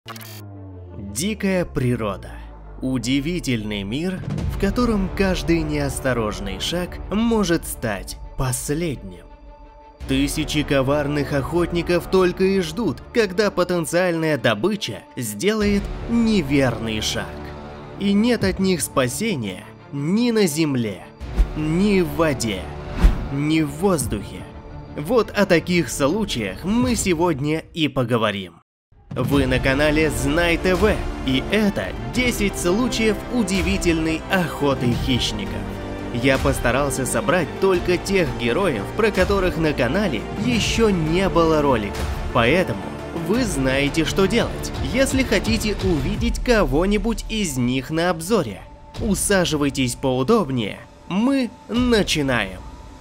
Дикая природа. Удивительный мир, в котором каждый неосторожный шаг может стать последним. Тысячи коварных охотников только и ждут, когда потенциальная добыча сделает неверный шаг. И нет от них спасения ни на земле, ни в воде, ни в воздухе. Вот о таких случаях мы сегодня и поговорим. Вы на канале Знай ТВ, и это 10 случаев удивительной охоты хищников. Я постарался собрать только тех героев, про которых на канале еще не было роликов. Поэтому вы знаете, что делать, если хотите увидеть кого-нибудь из них на обзоре. Усаживайтесь поудобнее, мы начинаем.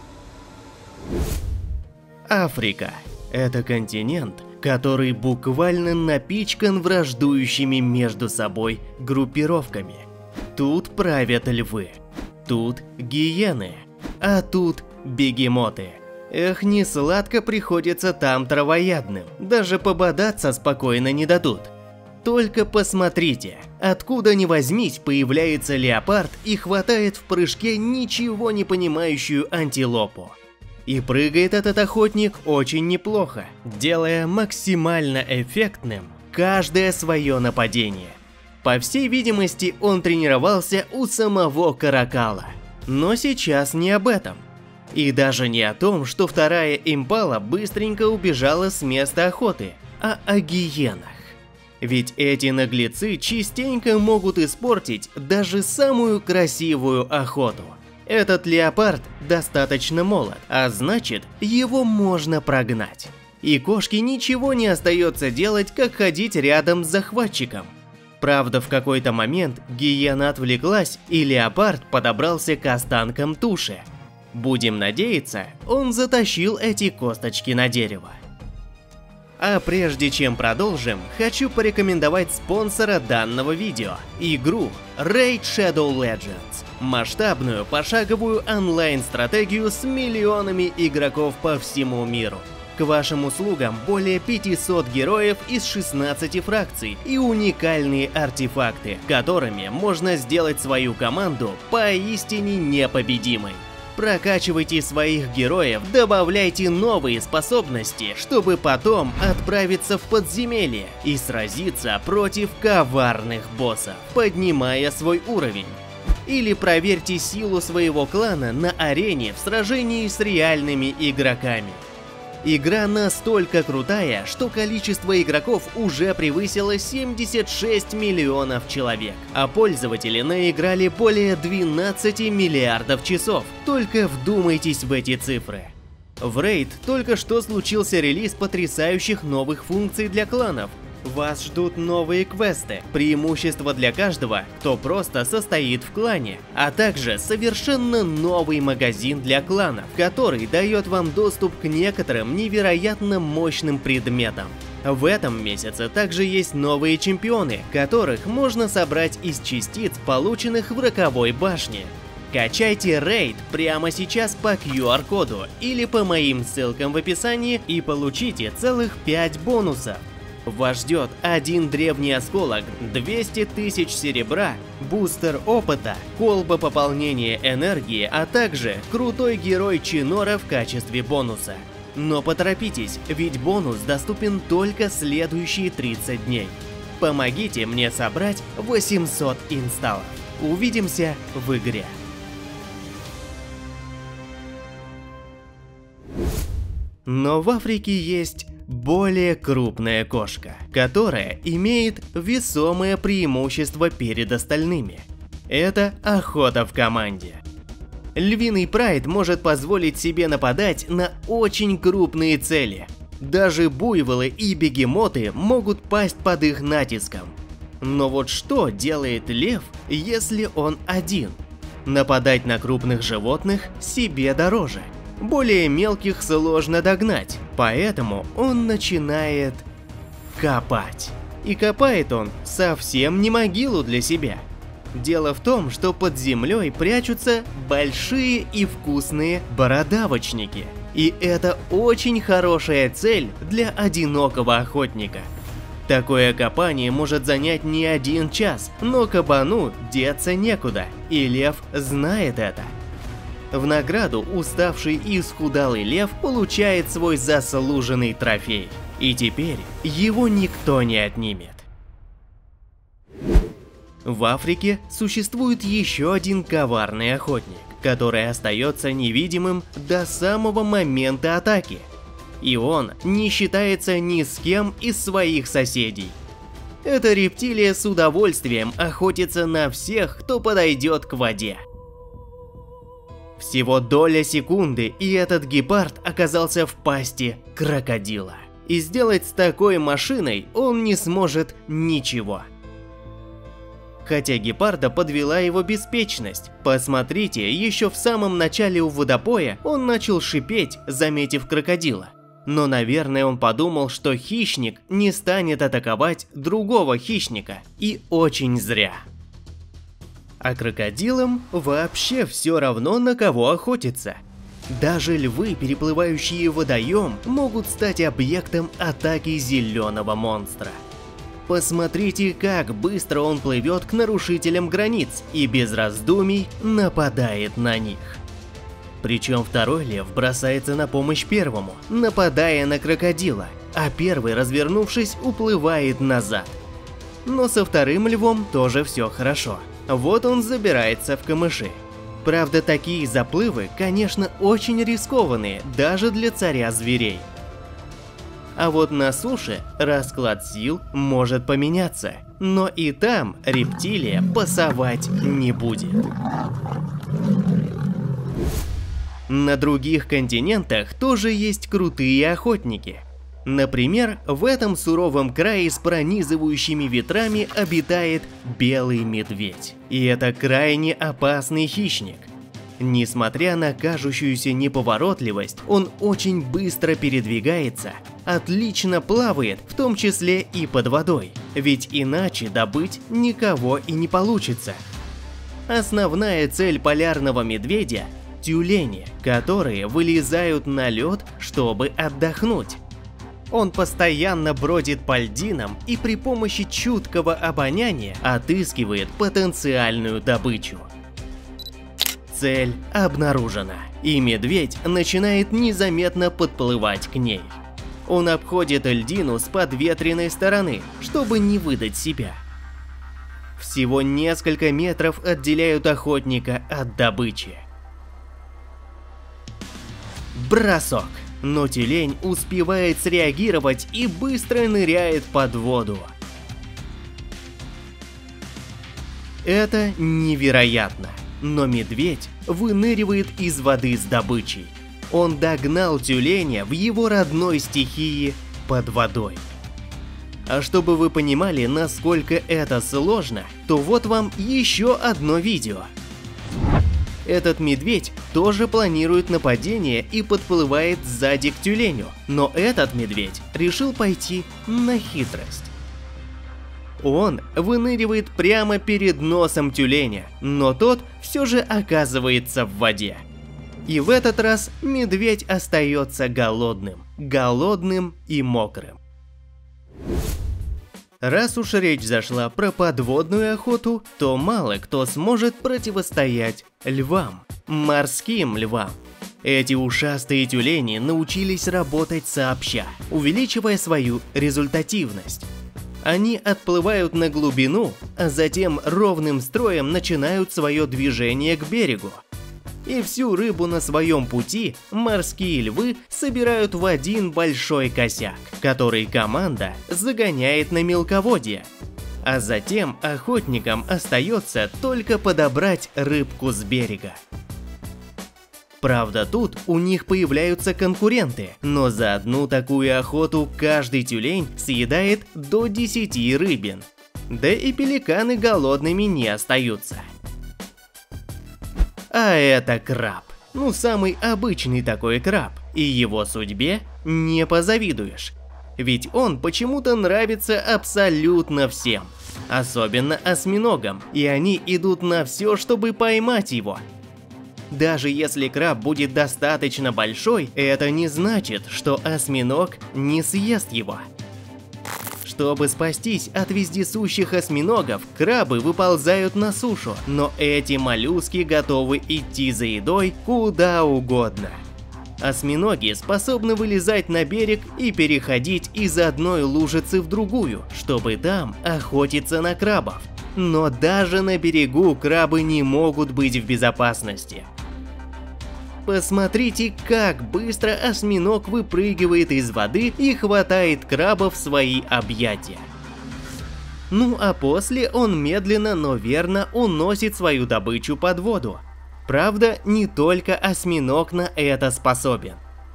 Африка – это континент, который буквально напичкан враждующими между собой группировками. Тут правят львы, тут гиены, а тут бегемоты. Эх, не сладко приходится там травоядным, даже пободаться спокойно не дадут. Только посмотрите, откуда ни возьмись появляется леопард и хватает в прыжке ничего не понимающую антилопу. И прыгает этот охотник очень неплохо, делая максимально эффектным каждое свое нападение. По всей видимости, он тренировался у самого Каракала. Но сейчас не об этом. И даже не о том, что вторая импала быстренько убежала с места охоты, а о гиенах. Ведь эти наглецы частенько могут испортить даже самую красивую охоту. Этот леопард достаточно молод, а значит, его можно прогнать. И кошке ничего не остается делать, как ходить рядом с захватчиком. Правда, в какой-то момент гиена отвлеклась, и леопард подобрался к останкам туши. Будем надеяться, он затащил эти косточки на дерево. А прежде чем продолжим, хочу порекомендовать спонсора данного видео – игру Raid Shadow Legends. Масштабную пошаговую онлайн-стратегию с миллионами игроков по всему миру. К вашим услугам более 500 героев из 16 фракций и уникальные артефакты, которыми можно сделать свою команду поистине непобедимой. Прокачивайте своих героев, добавляйте новые способности, чтобы потом отправиться в подземелье и сразиться против коварных боссов, поднимая свой уровень. Или проверьте силу своего клана на арене в сражении с реальными игроками. Игра настолько крутая, что количество игроков уже превысило 76 миллионов человек, а пользователи наиграли более 12 миллиардов часов. Только вдумайтесь в эти цифры. В Raid только что случился релиз потрясающих новых функций для кланов. Вас ждут новые квесты, преимущества для каждого, кто просто состоит в клане, а также совершенно новый магазин для кланов, который дает вам доступ к некоторым невероятно мощным предметам. В этом месяце также есть новые чемпионы, которых можно собрать из частиц, полученных в Роковой башне. Качайте Raid прямо сейчас по QR-коду или по моим ссылкам в описании и получите целых 5 бонусов. Вас ждет один древний осколок, 200 тысяч серебра, бустер опыта, колба пополнения энергии, а также крутой герой Чинора в качестве бонуса. Но поторопитесь, ведь бонус доступен только следующие 30 дней. Помогите мне собрать 800 инсталлов. Увидимся в игре. Но в Африке есть более крупная кошка, которая имеет весомое преимущество перед остальными. Это охота в команде. Львиный прайд может позволить себе нападать на очень крупные цели. Даже буйволы и бегемоты могут пасть под их натиском. Но вот что делает лев, если он один? Нападать на крупных животных себе дороже. Более мелких сложно догнать, поэтому он начинает копать. И копает он совсем не могилу для себя. Дело в том, что под землей прячутся большие и вкусные бородавочники. И это очень хорошая цель для одинокого охотника. Такое копание может занять не 1 час, но кабану деться некуда, и лев знает это. В награду уставший и исхудалый лев получает свой заслуженный трофей, и теперь его никто не отнимет. В Африке существует еще один коварный охотник, который остается невидимым до самого момента атаки. И он не считается ни с кем из своих соседей. Эта рептилия с удовольствием охотится на всех, кто подойдет к воде. Всего доля секунды, и этот гепард оказался в пасти крокодила. И сделать с такой машиной он не сможет ничего. Хотя гепарда подвела его беспечность. Посмотрите, еще в самом начале у водопоя он начал шипеть, заметив крокодила. Но, наверное, он подумал, что хищник не станет атаковать другого хищника, и очень зря. А крокодилам вообще все равно, на кого охотиться. Даже львы, переплывающие водоем, могут стать объектом атаки зеленого монстра. Посмотрите, как быстро он плывет к нарушителям границ и без раздумий нападает на них. Причем второй лев бросается на помощь первому, нападая на крокодила, а первый, развернувшись, уплывает назад. Но со вторым львом тоже все хорошо. Вот он забирается в камыши. Правда, такие заплывы, конечно, очень рискованные, даже для царя зверей. А вот на суше расклад сил может поменяться, но и там рептилия пасовать не будет. На других континентах тоже есть крутые охотники. Например, в этом суровом крае с пронизывающими ветрами обитает белый медведь. И это крайне опасный хищник. Несмотря на кажущуюся неповоротливость, он очень быстро передвигается, отлично плавает, в том числе и под водой, ведь иначе добыть никого и не получится. Основная цель полярного медведя – тюлени, которые вылезают на лед, чтобы отдохнуть. Он постоянно бродит по льдинам и при помощи чуткого обоняния отыскивает потенциальную добычу. Цель обнаружена, и медведь начинает незаметно подплывать к ней. Он обходит льдину с подветренной стороны, чтобы не выдать себя. Всего несколько метров отделяют охотника от добычи. Бросок. Но тюлень успевает среагировать и быстро ныряет под воду. Это невероятно, но медведь выныривает из воды с добычей. Он догнал тюленя в его родной стихии под водой. А чтобы вы понимали, насколько это сложно, то вот вам еще одно видео. Этот медведь тоже планирует нападение и подплывает сзади к тюленю, но этот медведь решил пойти на хитрость. Он выныривает прямо перед носом тюленя, но тот все же оказывается в воде. И в этот раз медведь остается голодным и мокрым. Раз уж речь зашла про подводную охоту, то мало кто сможет противостоять львам, морским львам. Эти ушастые тюлени научились работать сообща, увеличивая свою результативность. Они отплывают на глубину, а затем ровным строем начинают свое движение к берегу. И всю рыбу на своем пути морские львы собирают в один большой косяк, который команда загоняет на мелководье. А затем охотникам остается только подобрать рыбку с берега. Правда, тут у них появляются конкуренты, но за одну такую охоту каждый тюлень съедает до 10 рыбин. Да и пеликаны голодными не остаются. А это краб. Ну, самый обычный такой краб. И его судьбе не позавидуешь. Ведь он почему-то нравится абсолютно всем. Особенно осьминогам. И они идут на все, чтобы поймать его. Даже если краб будет достаточно большой, это не значит, что осьминог не съест его. Чтобы спастись от вездесущих осьминогов, крабы выползают на сушу, но эти моллюски готовы идти за едой куда угодно. Осьминоги способны вылезать на берег и переходить из одной лужицы в другую, чтобы там охотиться на крабов. Но даже на берегу крабы не могут быть в безопасности. Посмотрите, как быстро осьминог выпрыгивает из воды и хватает краба в свои объятия. Ну а после он медленно, но верно уносит свою добычу под воду. Правда, не только осьминог на это способен.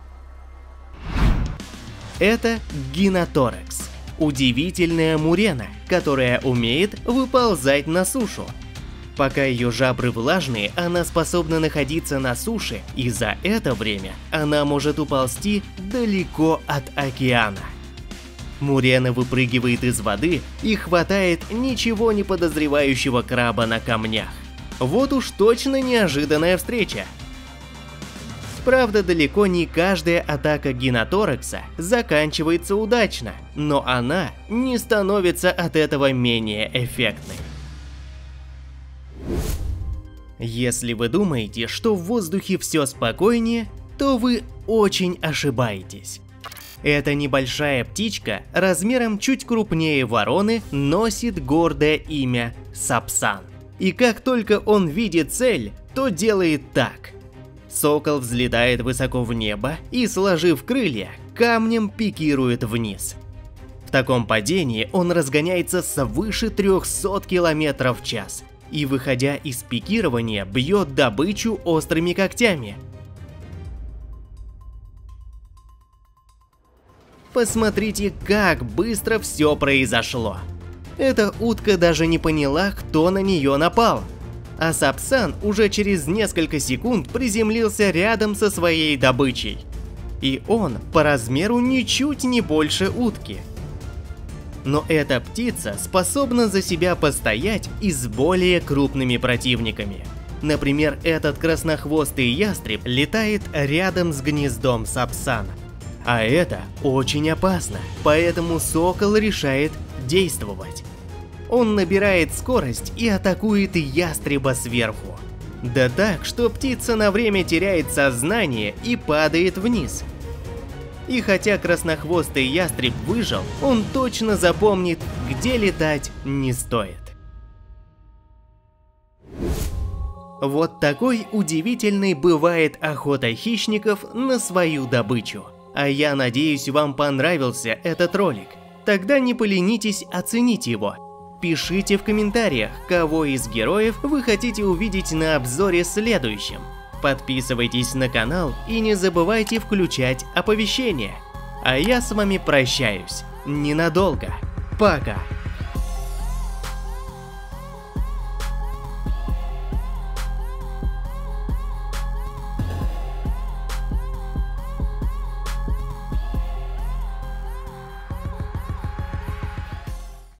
Это гиноторекс. Удивительная мурена, которая умеет выползать на сушу. Пока ее жабры влажные, она способна находиться на суше, и за это время она может уползти далеко от океана. Мурена выпрыгивает из воды и хватает ничего не подозревающего краба на камнях. Вот уж точно неожиданная встреча. Правда, далеко не каждая атака гиноторекса заканчивается удачно, но она не становится от этого менее эффектной. Если вы думаете, что в воздухе все спокойнее, то вы очень ошибаетесь. Эта небольшая птичка, размером чуть крупнее вороны, носит гордое имя Сапсан. И как только он видит цель, то делает так. Сокол взлетает высоко в небо и, сложив крылья, камнем пикирует вниз. В таком падении он разгоняется свыше 300 км в час и, выходя из пикирования, бьет добычу острыми когтями. Посмотрите, как быстро все произошло. Эта утка даже не поняла, кто на нее напал. А Сапсан уже через несколько секунд приземлился рядом со своей добычей. И он по размеру ничуть не больше утки. Но эта птица способна за себя постоять и с более крупными противниками. Например, этот краснохвостый ястреб летает рядом с гнездом Сапсана. А это очень опасно, поэтому сокол решает действовать. Он набирает скорость и атакует ястреба сверху. Да так, что птица на время теряет сознание и падает вниз. И хотя краснохвостый ястреб выжил, он точно запомнит, где летать не стоит. Вот такой удивительной бывает охота хищников на свою добычу. А я надеюсь, вам понравился этот ролик. Тогда не поленитесь оценить его. Пишите в комментариях, кого из героев вы хотите увидеть на обзоре следующем. Подписывайтесь на канал и не забывайте включать оповещения. А я с вами прощаюсь ненадолго. Пока!